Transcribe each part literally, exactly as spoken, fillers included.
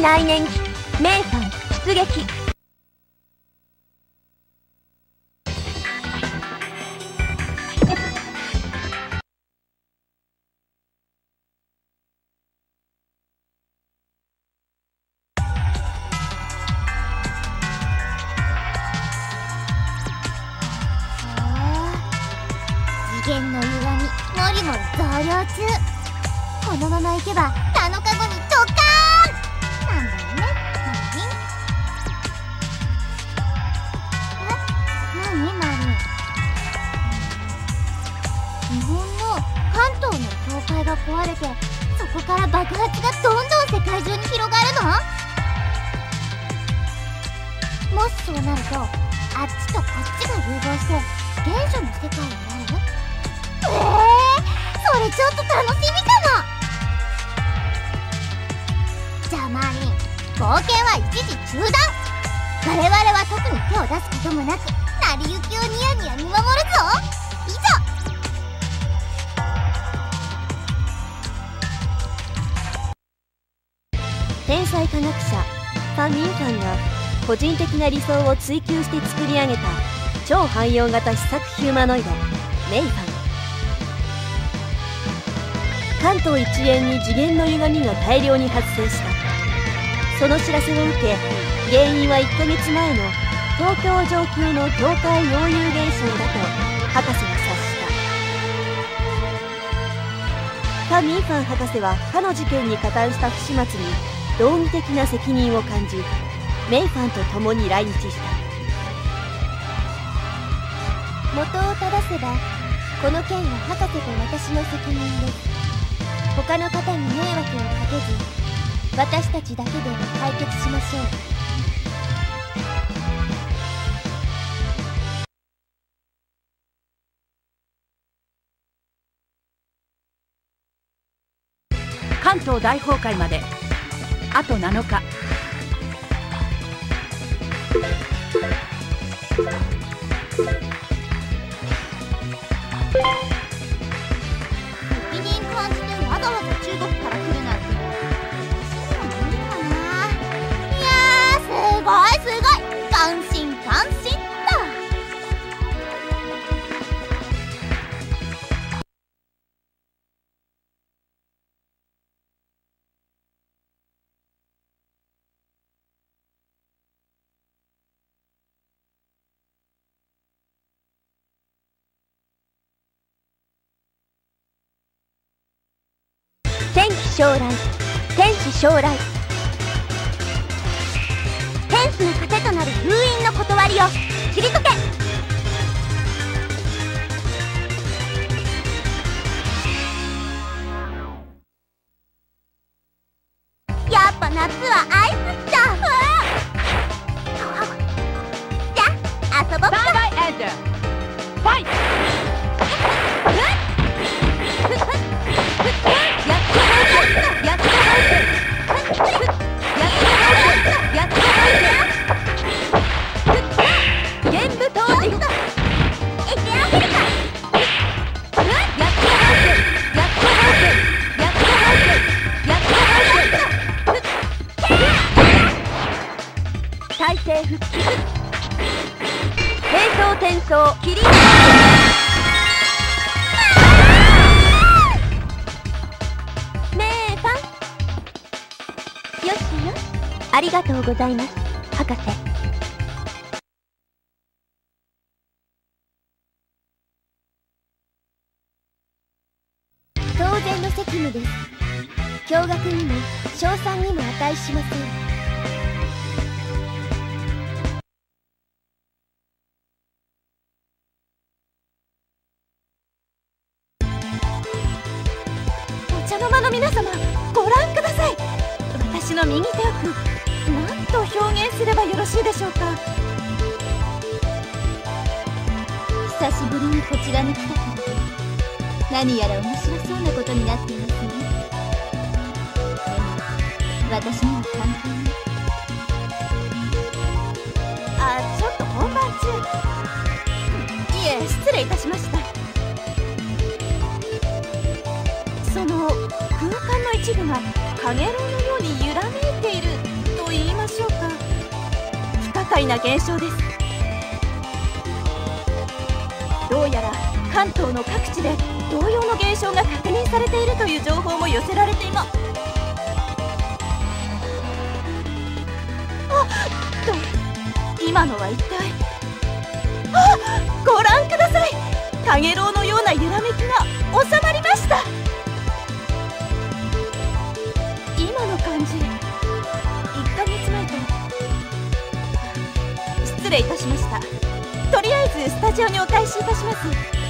再燃期名ファン出撃。 次元の歪みもりもり増量中。このままいけばなのかごにドカーンなんだよね。マリンえ、なにマリン。日本の関東の教会が壊れて、そこから爆発がどんどん世界中に広がるの。もしそうなると、あっちとこっちが融合して原初の世界になる。えー、それちょっと楽しみかも。じゃあマーリン、冒険は一時中断。我々は特に手を出すこともなく成り行きをニヤニヤ見守るぞ。以上。 天才科学者ファン・ミンファンが個人的な理想を追求して作り上げた超汎用型試作ヒューマノイドメイファン。関東一円に次元の歪みが大量に発生した。その知らせを受け、原因はいっかげつまえの東京上空の境界溶融現象だと博士は察した。ファ・ミンファン博士は他の事件に加担した不始末に道義的な責任を感じ、メイファンと共に来日した。 元を正せばこの件は博士と私の責任です。他の方に迷惑をかけず、私たちだけで解決しましょう。 関東大崩壊まであとなのか。 責任感じてわざわざ中国から来るなんて、私にも無理かな。いやー、すごいすごい、感心感心だ。 天気将来、天使将来。 天使の糧となる封印の断りを切り解け。やっぱ夏はアイスだ。じゃあ遊ぼっか。 バイバイエンダーファイト。 体勢復帰。平等転送切り。メーファン。よしよ。ありがとうございます、博士。 当然の責務です。驚愕にも称賛にも値しません。お茶の間の皆様、ご覧ください。私の右手奥、何と表現すればよろしいでしょうか。久しぶりにこちらに来たから、何やら面白そうなことになっていますね。でも私には関係ない。あ、ちょっと本番中。いえ、失礼いたしました。その空間の一部が陽炎のように揺らめいている快な現象です。どうやら関東の各地で同様の現象が確認されているという情報も寄せられています。あっと、今のは一体、あ、ご覧ください。かげろうのような揺らめきが収まりました。今の感じ、いっかげつまえと。失礼いたしました。とりあえずスタジオにお返しいたします。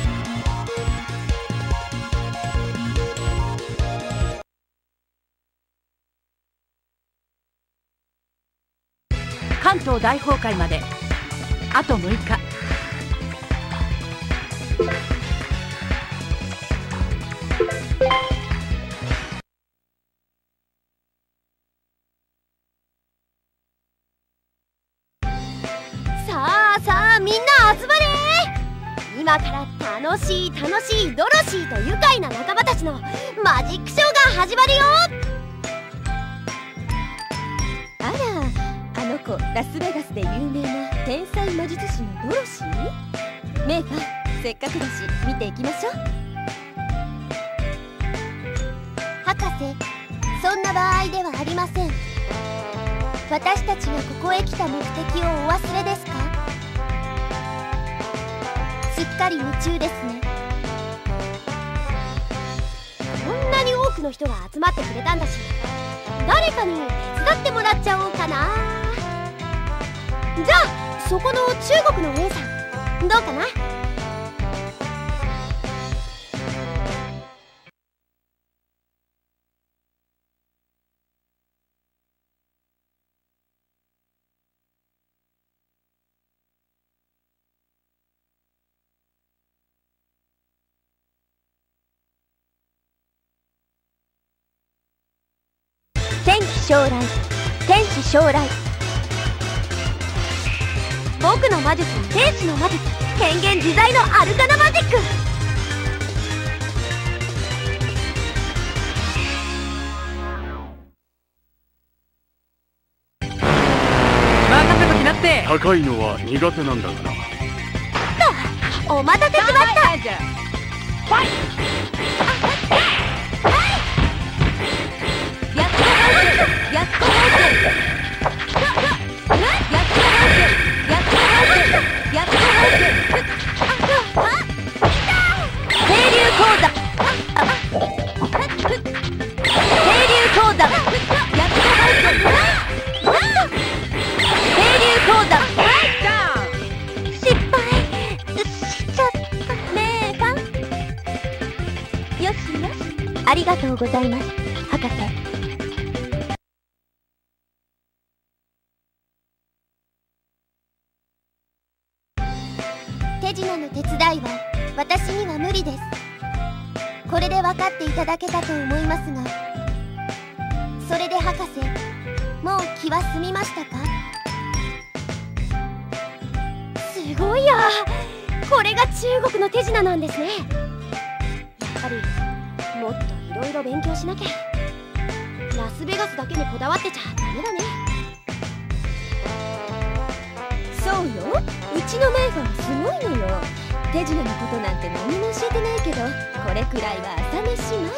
関東大崩壊まであとむいか。 さあさあ、みんな集まれ。今から楽しい楽しいドロシーと愉快な仲間たちのマジックショーが始まるよ。 あら、あの子ラスベガスで有名な天才魔術師のドロシー。メイファン、せっかくだし見ていきましょう。 博士、そんな場合ではありません。私たちがここへ来た目的をお忘れですか？すっかり夢中ですね。こんなに多くの人が集まってくれたんだし、誰かに手伝ってもらっちゃおうかな。じゃあそこの中国の A さん、どうかな？天気将来、天使将来。僕の魔術、天使の魔術、変幻自在のアルカナマジック。 任せときなって。 高いのは苦手なんだから。 と、お待たせしました。 ファイやっとやっとやっと清流講座、清流講座、やっと清流講座。失敗しちゃったねえか。よしよし、ありがとうございます、博士。手品の手伝いは私には無理です。これで分かっていただけたと思いますが、それで博士、もう気は済みましたか？すごいや、これが中国の手品なんですね。やっぱりもっといろいろ勉強しなきゃ。ラスベガスだけにこだわってちゃダメだね。 そうよ、うちのメイファンすごいのよ。手品のことなんて何も教えてないけど、これくらいは朝飯前。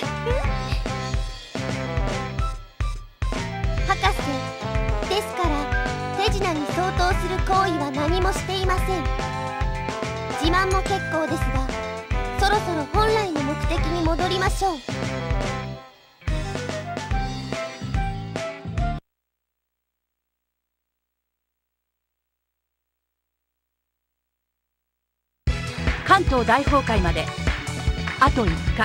博士、ですから手品に相当する行為は何もしていません。自慢も結構ですが、そろそろ本来の目的に戻りましょう。 関東大崩壊まであといっか。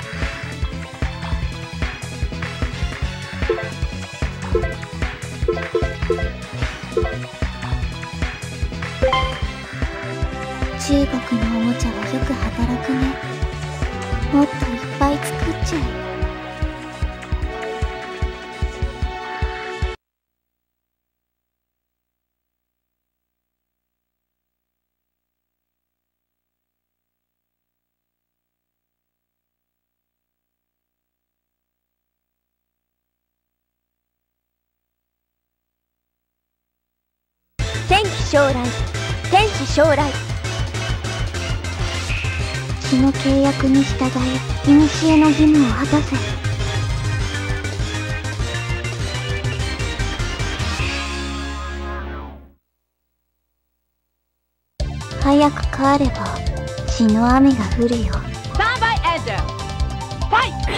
中国のおもちゃはよく働くね。もっといっぱい作っちゃえ。 天気将来、天使将来。 血の契約に従い、古の義務を果たせ。早く帰れば血の雨が降るよ。 スタンバイエンダーファイト。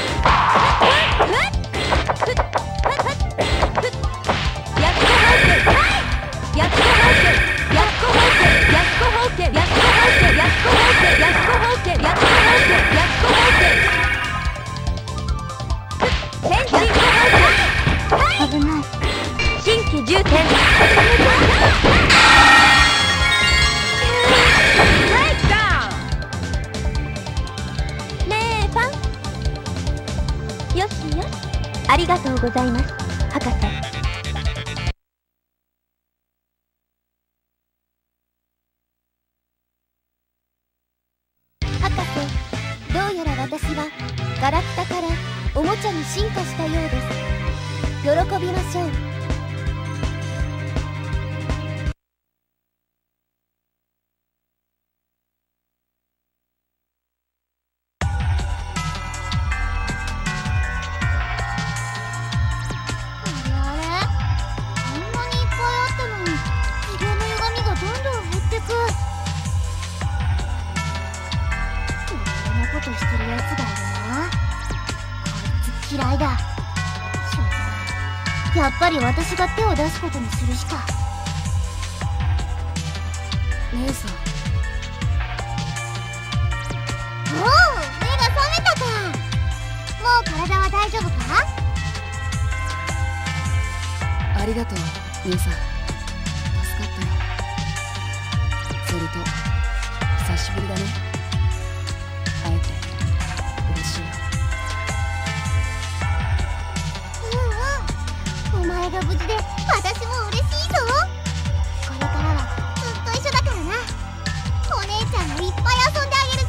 危ない。 新規重点。よしよし、ありがとうございます、博士。博士、どうやら私はガラクタからおもちゃに進化したようです。喜びましょう。 してるやつがいるな。こいつ嫌いだ。しょうがない。やっぱり私が手を出すことにするしか。姉さん。おお、目が覚めたか。もう体は大丈夫か。 ありがとう姉さん、助かったよ。それと久しぶりだね。会えて嬉しいよ。 うんうん、お前が無事で私も嬉しいぞ。これからはずっと一緒だからな。お姉ちゃんもいっぱい遊んであげるぞ。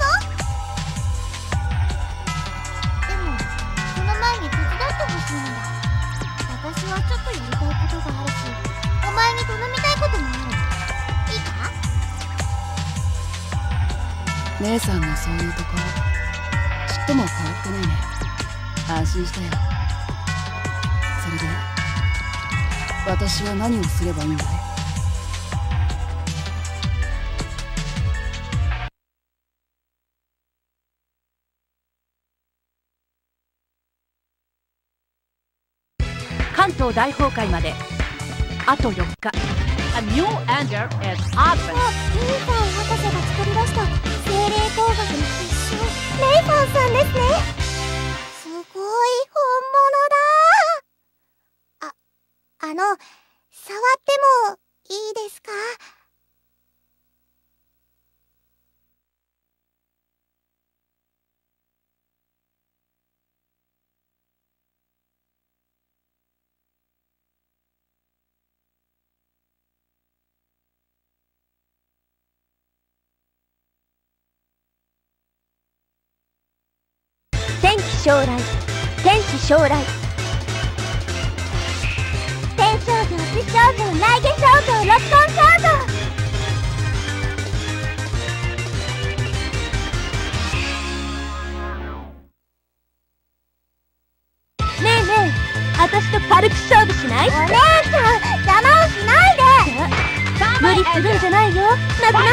でもその前に手伝ってほしいんだ。私はちょっとやりたいことがあるし、お前に頼みたいこともある。いいか。 姉さんのそういうところちっとも変わってないね。安心したよ。それで私は何をすればいいんだい。 関東大崩壊まであとよっか。A new ender is advent。 あ、ミーファン博士が作り出した精霊工学の結晶、メイファンさんですね。すごい本物だ。あ、あの、触ってもいいですか？ 天気将来、天使将来。 天少女、地少女、来下少女、ロッコン少女。 ねえねえ、私と軽く勝負しない？ お姉ちゃん、邪魔をしないで。 無理するんじゃないよ、ナズナ。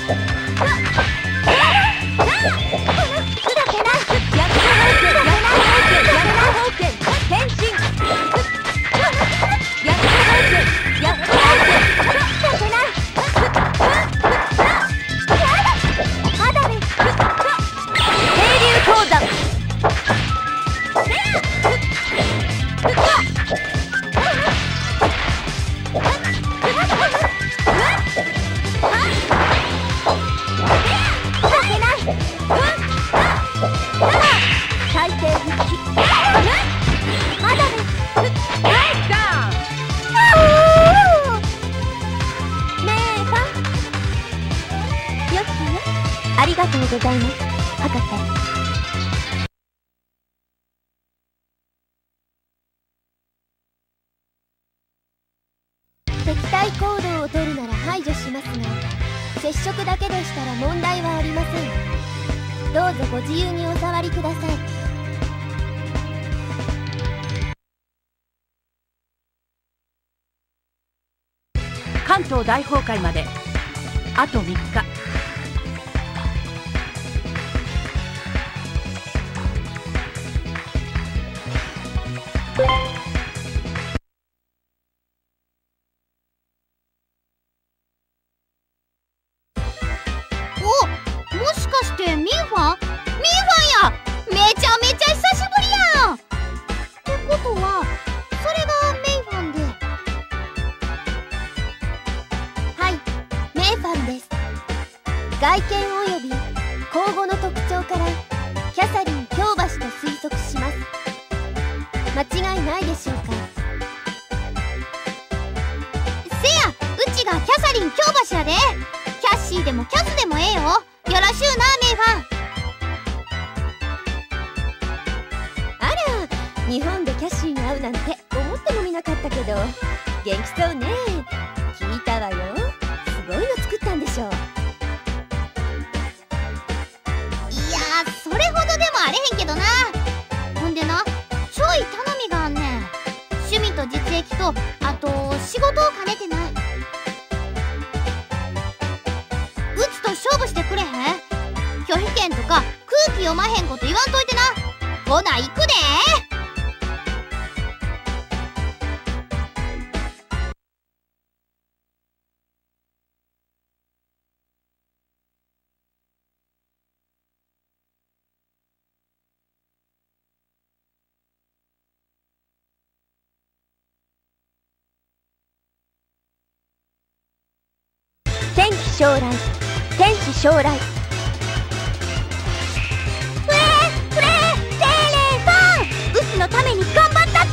ありがとうございます、博士。敵対行動をとるなら排除しますが、接触だけでしたら問題はありません。どうぞご自由にお触りください。 関東大崩壊まであとみっか。 お、もしかしてミンファンミンファンや。めちゃめちゃ久しぶりやん。ってことはそれがメイファンで。 はい、メイファンです。外見および口語の特徴からキャサリン京橋と推測します。間違いないでしょうか。 せや、うちがキャサリン京橋やで。キャッシーでもキャスでもええよ。よろしゅうな、メイファン。 あら、日本でキャッシーに会うなんて思ってもみなかったけど、元気そうね。聞いたわよ。すごいの作ったんでしょう。 いやー、それほどでもあれへんけどな。ほんでな、ちょい頼みがあんねん。趣味と実益と、あと仕事を兼ねてな。うちと勝負してくれへん？拒否権とか空気読まへんこと言わんといてな。ほな、行くで。 天気将来、天使将来。 フレーフレー精霊ファン、うちのために頑張ったって。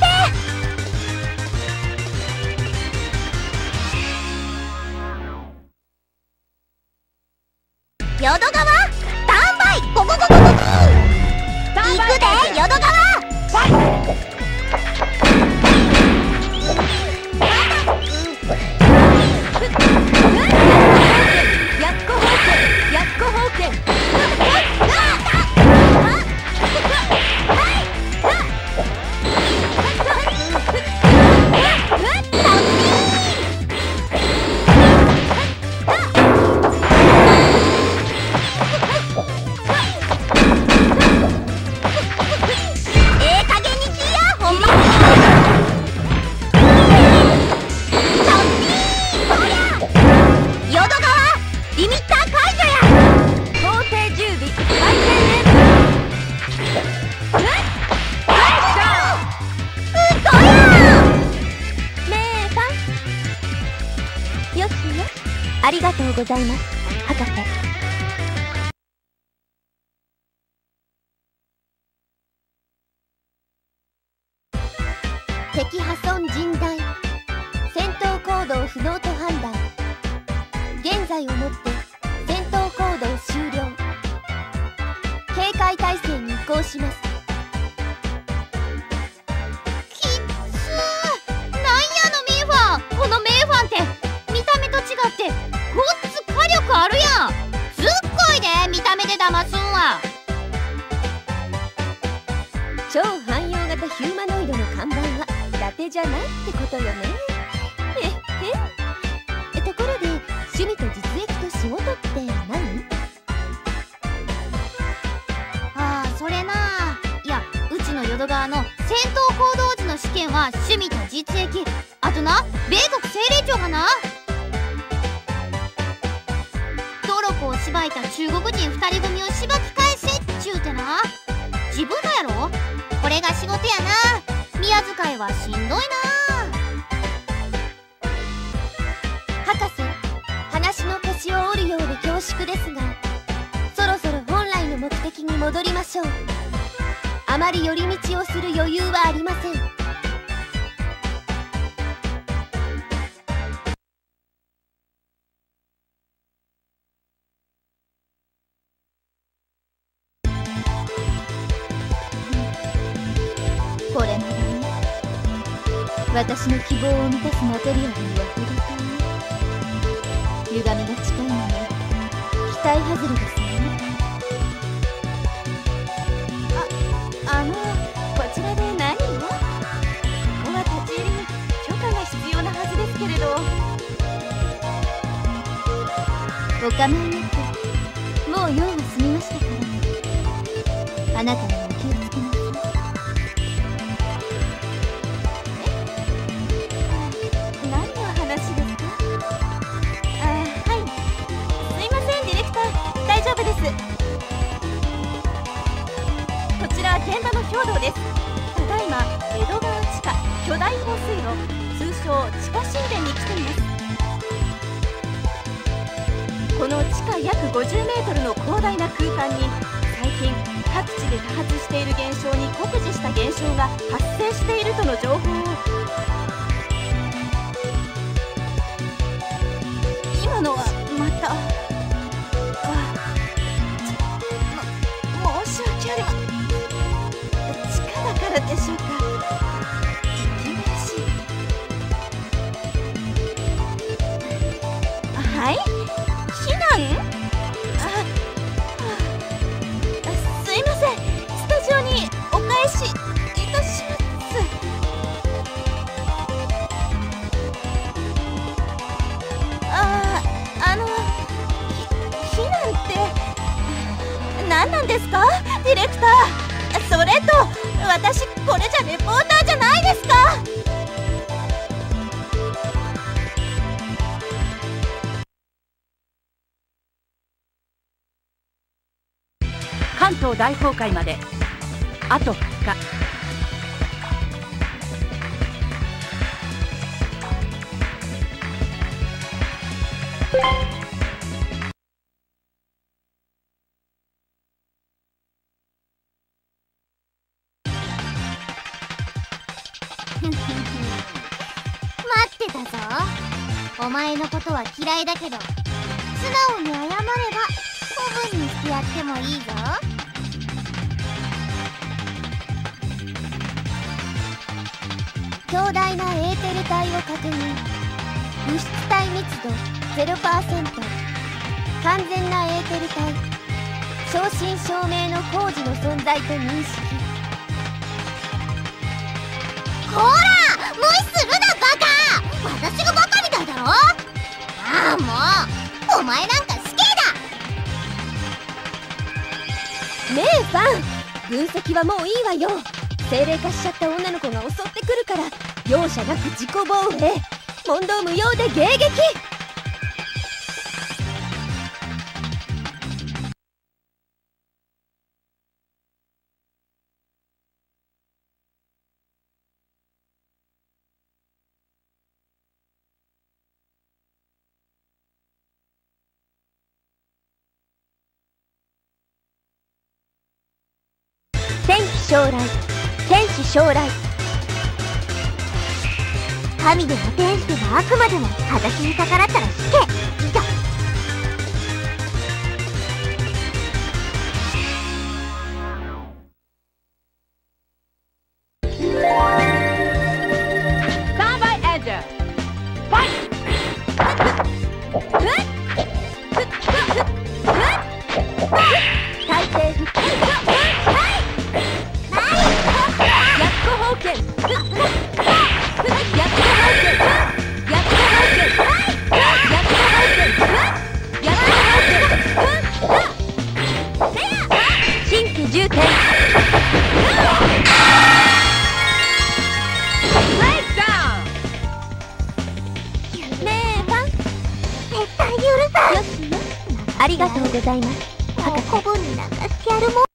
淀川スタンバイ、ゴゴゴゴゴゴ。行くで、淀川。 やっこ方形、やっこ方形。 ええ加減にきや、ほんま。淀川リミッター解除や。 法定準備開始です。 うそやん。 メーファン。よしよ。ありがとうございます、博士。敵破損甚大。戦闘行動不能と判断。現在をもって戦闘行動終了。警戒態勢に移行します。 きっつー。なんやのミーファン。このメイファンって見た目と違ってごっつ火力あるやん。すっごいで、見た目で騙すんは。 超汎用型ヒューマノイドの看板は伊達じゃないってことよね。へっへん。ところで趣味と実益と仕事って何？ ああ、それなあ。いや、うちの淀川の戦闘行動時の試験は趣味と実益、あとな、米国精霊庁がな、トロコをしばいた中国人二人組をしばき返せっちゅうてな。自分のやろ、これが仕事やな。宮遣いはしんどいな。 博士、話の腰を折るようで恐縮ですが、そろそろ本来の目的に戻りましょう。あまり寄り道をする余裕はありません。 これまでに私の希望を満たすマテリアルには程遠い。 歪みが近いのね。期待外れですね。あ、あのこちらで何を？ここは立ち入りに許可が必要なはずですけれど。お構いなく、もう用は済みましたから。あなたにお気をつけなさい。え？何の話ですか？あ、はい。すいません、ディレクター。大丈夫です。こちら現場の兵道です。ただいま江戸川地下巨大放水路、通称地下神殿に来ています。この地下約ごじゅうメートルの広大な空間に最近各地で多発している現象に酷似した現象が発生しているとの情報を。今のはまた、あ、ま、申し訳ありません。地下だからでしょうか。いきなし。はい、避難？あ、あ、すいません。スタジオにお返しいたします。あ、あの、ひ避難って何なんですか、ディレクター。それと私これじゃレポーターじゃないですか。 関東大崩壊まであとふつか。 待ってたぞ。お前のことは嫌いだけど素直に謝れば古文にしてやってもいいぞ。強大なエーテル体を確認。物質体密度 ゼロパーセント。 完全なエーテル体。正真正銘の工事の存在と認識。こら、無視するなバカ。私がバカみたいだろ。ああ、もうお前なんか死刑だ。 ねえファン、分析はもういいわよ。精霊化しちゃった女の子が襲ってくるから容赦なく自己防衛。問答無用で迎撃。天気将来、天使将来。神でも天使でも悪魔でも私に逆らったら死刑。以上。 スタンバイエンジンファイト。 大勢復活。新規重点。ねえファン、絶対許さん。よしよ。ありがとうございます。博士、古文になんかしてやるもん。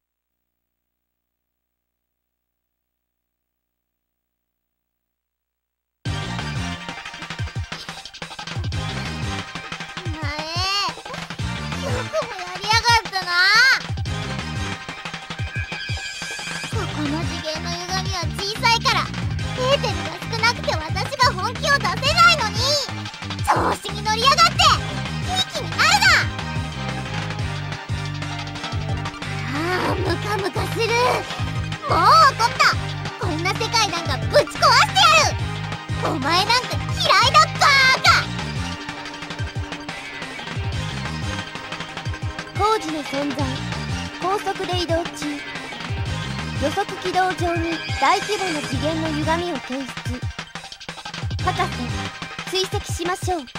調子に乗りやがって。いい気になるな。ああ、ムカムカする。もう怒った。こんな世界なんかぶち壊してやる。お前なんか嫌いだバーカ。 時の存在、高速で移動中。予測軌道上に大規模な次元の歪みを検出。博士、追跡しましょう。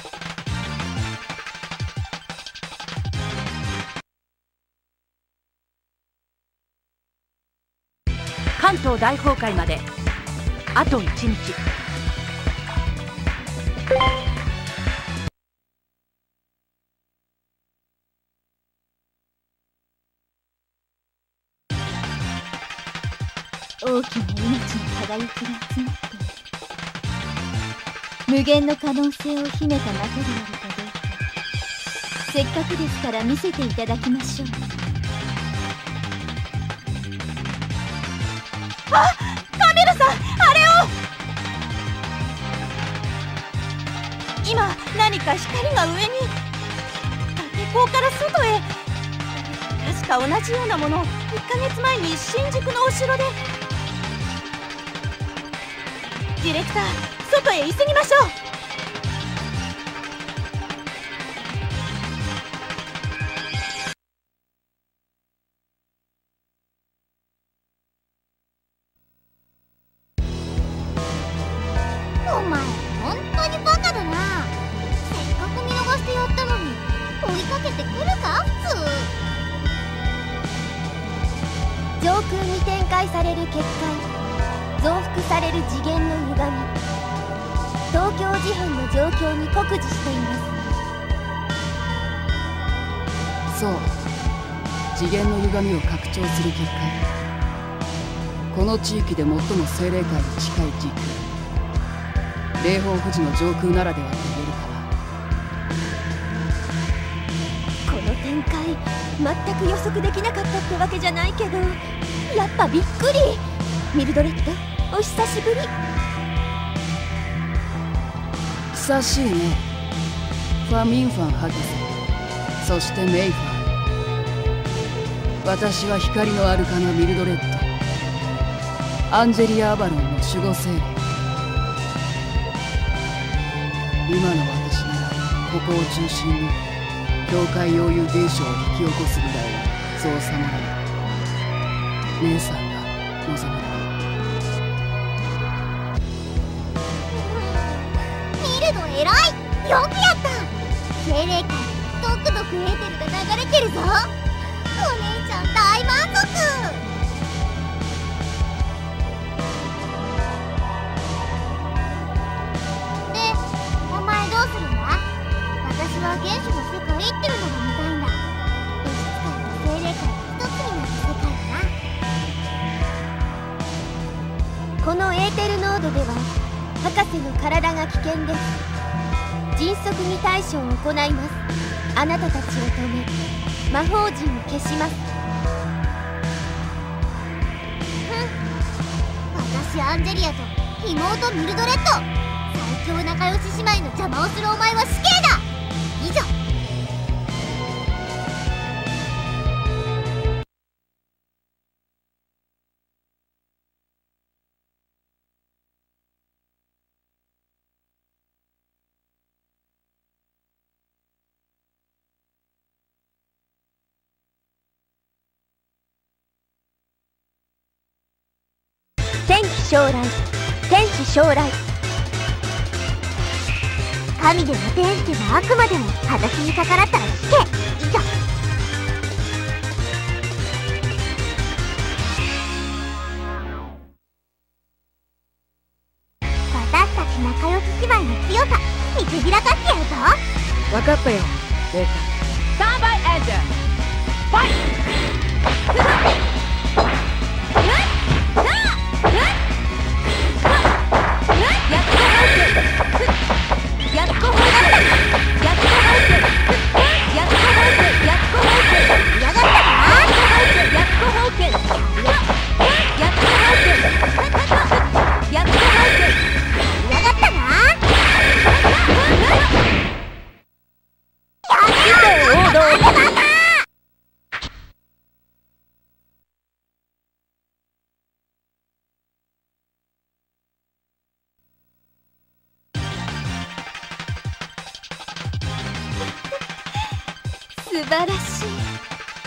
関東大崩壊まであといちにち。 大きな命の輝きが集まって無限の可能性を秘めたマテリアルかどうか、せっかくですから見せていただきましょう。 あ、カメラさん、あれを。今何か光が上に、竹港から外へ。確か同じようなものをいっかげつまえに新宿のお城で。ディレクター、外へ急ぎましょう。 お前本当にバカだな。せっかく見逃してやったのに追いかけてくるか普通。 上空に展開される結界、増幅される次元の歪み、東京事変の状況に酷似しています。 そう、次元の歪みを拡張する結果、この地域で最も精霊界に近い時空、霊峰富士の上空ならではと言えるかな。 この展開、全く予測できなかったってわけじゃないけど、やっぱびっくり。ミルドレッド、お久しぶり。 久しいね、ファミンファン博士、そしてメイファン。私は光のアルカナミルドレッド、アンジェリア・アバロンの守護精霊。今の私ならここを中心に境界溶融現象を引き起こすぐらいの造作もある。姉さんが望むなら。 ミルド偉い、よくやった。精霊界、ドクドクエーテルが流れてるぞ。お姉ちゃん大満足。で、お前どうするんだ。私は原初の世界行ってるのが見たいんだ。物質界と精霊界が一つになった世界だな。 このエーテルノードでは博士の体が危険です。迅速に対処を行います。あなたたちを止め、魔法陣を消します。 私アンジェリアと妹ミルドレッド、最強仲良し姉妹の邪魔をするお前は死刑だ。以上。 天気将来、天気将来。 神でも天使でも悪魔でも裸足に逆らったら死刑。以上。私たち仲良し姉妹の強さ見せびらかしてやるぞ。 分かったよ、レイカ。 スタンバイエンジンファイト。 素晴らしい。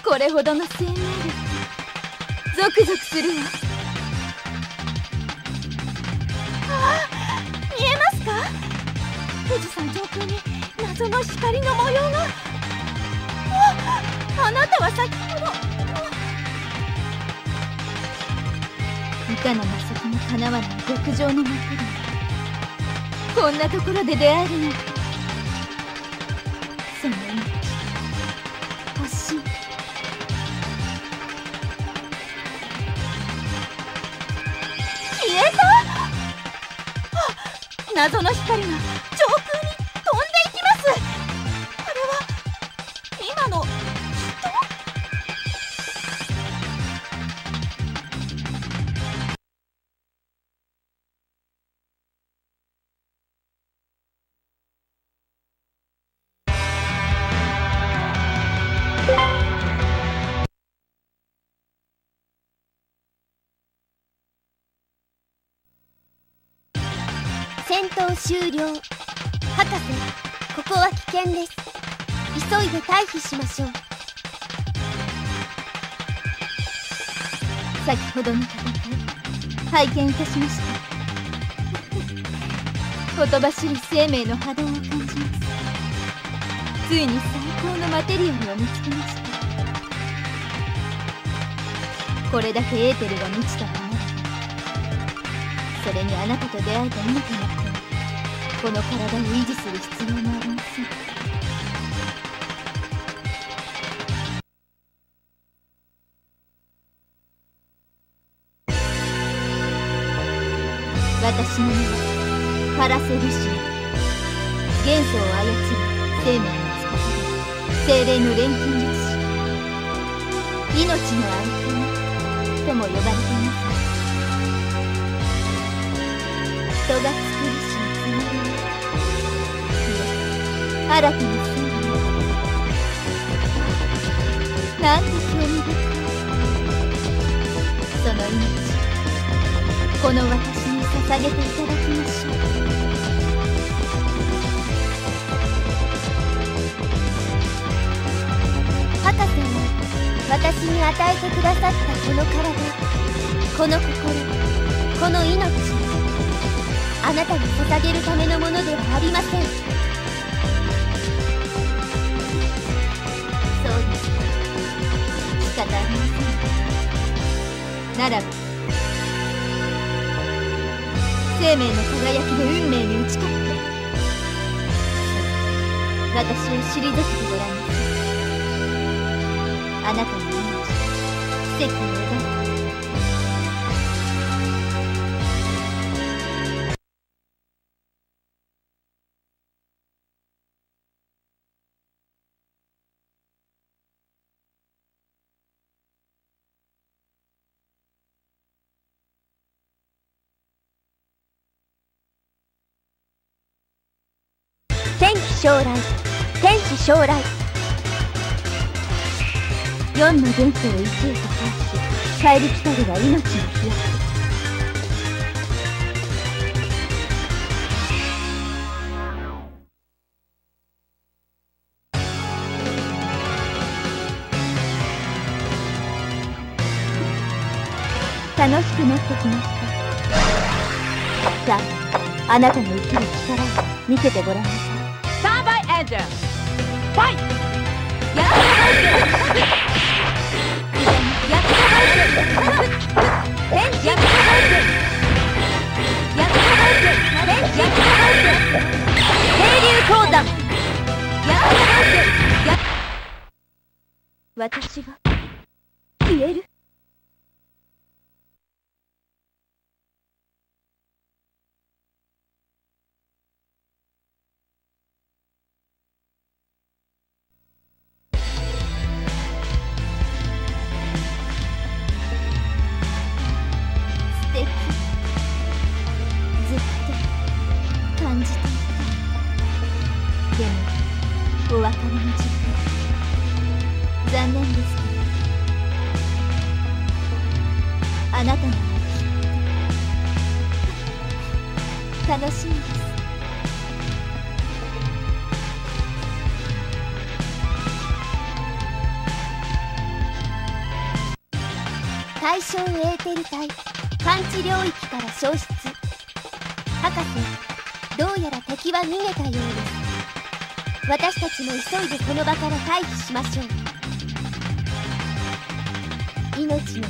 これほどの生命力、ゾクゾクするわ。ああ、見えますか？富士山上空に謎の光の模様が。あ、あなたは先ほど。いかな魔族もかなわない極上の魔法だ。こんなところで出会えるなんて。その命欲しい。消えた。あ、謎の光が上空に飛んでいきます。あれは今の人？ 戦闘終了。博士、ここは危険です。急いで退避しましょう。 先ほどの戦い、拝見いたしました。ほとばしる生命の波動を感じます。ついに最高のマテリアルを見つけました。これだけエーテルが満ちたままで、それにあなたと出会えた今となっては、この体を維持する必要もありません。私の名はパラセルシア。元素を操る生命の司で精霊の錬金術師、命のアイコンとも呼ばれています。人が作るしつなぎ、新たな生命。なんて興味深い。その命、この私に捧げていただきましょう。 博士は私に与えてくださったこの体、この心、この命、あなたに捧げるためのものではありません。そうです。仕方ありません。 ならば生命の輝きで運命に打ち勝って、私を退けてごらんなさい。あなたの命、奇跡を描いて。 天気将来、天使将来。 四の元素を一へと通し、帰り来たるは命の飛躍。楽しくなってきました。さあ、あなたの生きる力を見せてごらんなさい。 スタンバイエンジェルファイト。やっやっ天使やっやっ天使渓流鉱山やっ私が消える。お別れの時間、残念ですけど、あなたの愛、楽しみです。 対象エーテル体感知領域から消失。博士、どうやら敵は逃げたようです。私たちも急いでこの場から退避しましょう。命の精霊ね。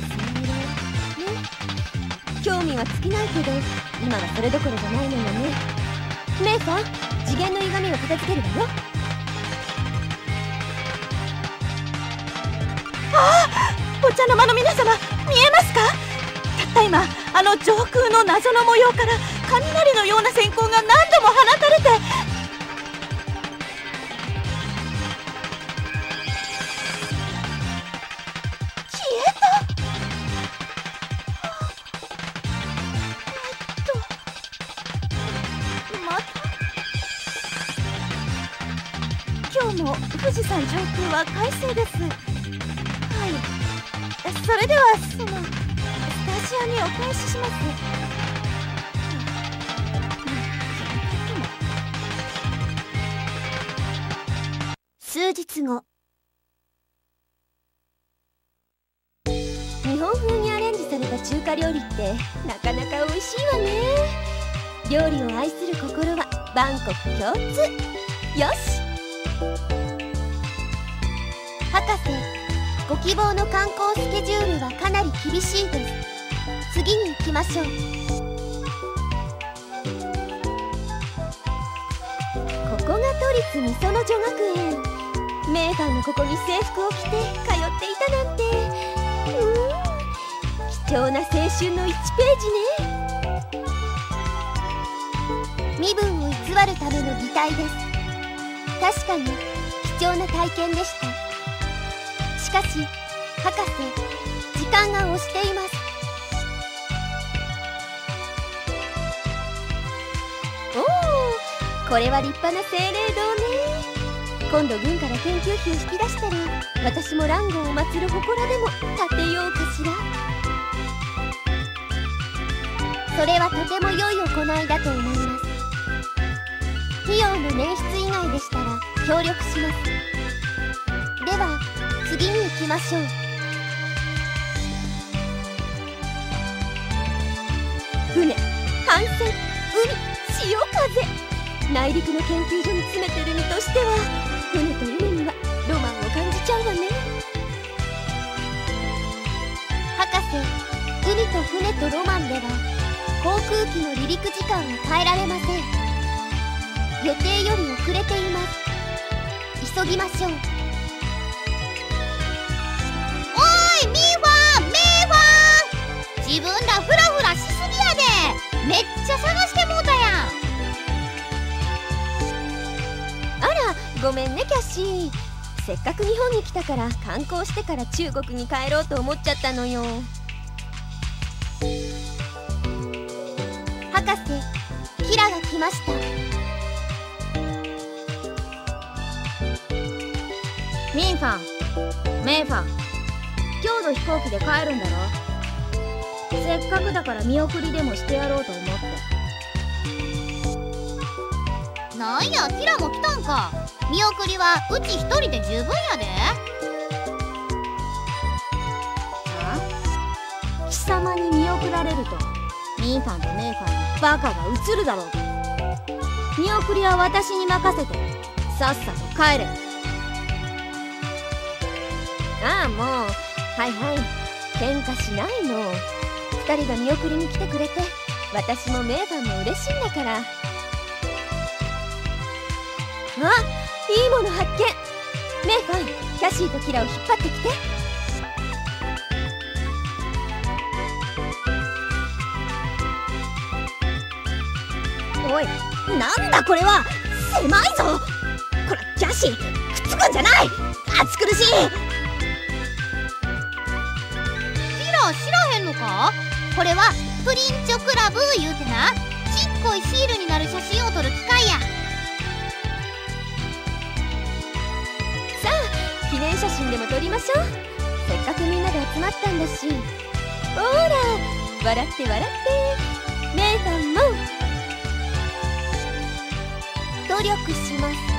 興味は尽きないけど今はそれどころじゃないのよね。メイさん、次元の歪みを片付けるわよ。 ああ、お茶の間の皆様、見えますか？たった今、あの上空の謎の模様から雷のような閃光が何度も放たれて、消えた。えっとまた今日も富士山上空は快晴です。はい、それではそのスタジオにお返しします。 数日後、日本風にアレンジされた中華料理ってなかなか美味しいわね。料理を愛する心は万国共通。よし、博士、ご希望の観光スケジュールはかなり厳しいです。次に行きましょう。ここが都立美園女学園。メイファンがここに制服を着て通っていたなんて、うーん、貴重な青春のいちページね。身分を偽るための擬態です。確かに貴重な体験でした。しかし博士、時間が押しています。おお、これは立派な精霊堂ね。今度軍から研究費を引き出したら私もランゴを祀る祠でも建てようかしら。それはとても良い行いだと思います。費用の捻出以外でしたら協力します。では次に行きましょう。船、帆船、海、潮風、内陸の研究所に詰めてる身としては船と海にはロマンを感じちゃうわね。博士、海と船とロマンでは航空機の離陸時間は変えられません。予定より遅れています。急ぎましょう。 おーい、ミーファン、メイファン、自分らフラフラしすぎやで。めっちゃ探してもうたやん。 あら、ごめんねキャッシー。せっかく日本に来たから観光してから中国に帰ろうと思っちゃったのよ。博士、キラが来ました。 ミンファン、メイファン、今日の飛行機で帰るんだろ。せっかくだから見送りでもしてやろうと思って。 なんや、キラも来たんか。見送りはうち一人で十分やで。 あ？貴様に見送られるとミンファンとメイファンにバカが映るだろう。見送りは私に任せてさっさと帰れ。 ああ、もうはいはい、喧嘩しないの。二人が見送りに来てくれて私もメイファンも嬉しいんだから。あ、いいもの発見。メイファン、キャシーとキラを引っ張ってきて。 おい、なんだこれは。狭いぞ。こらキャシー、くっつくんじゃない。暑苦しい。 キラ知らへんのか。これはプリンチョクラブ言うてな、ちっこいシールになる写真を撮る機械や。 さあ、記念写真でも撮りましょう。せっかくみんなで集まったんだし。ほら、笑って笑って。メイファンも努力します。